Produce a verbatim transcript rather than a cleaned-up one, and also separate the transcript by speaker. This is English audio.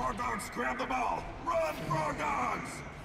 Speaker 1: Frog dogs, grab the ball! Run, frog dogs!